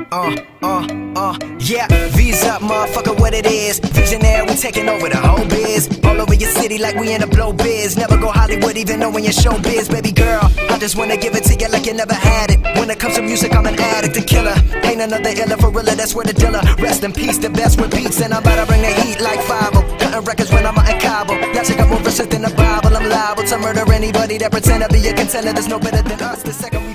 Yeah, V's up, motherfucker, what it is. Visionary, we taking over the whole biz. All over your city like we in a blow biz. Never go Hollywood even knowing your show biz. Baby girl, I just wanna give it to you like you never had it. When it comes to music, I'm an addict, a killer. Ain't another iller for realer, that's where the dealer. Rest in peace, the best with beats. And I'm about to bring the heat like 5-0. Cutting records when I'm out in Cabo. Y'all check out more verses than the Bible. I'm liable to murder anybody that pretend to be a contender. There's no better than us, the second we